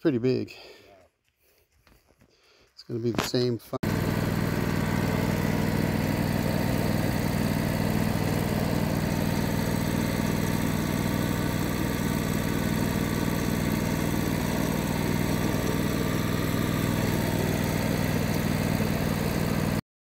pretty big. It's going to be the same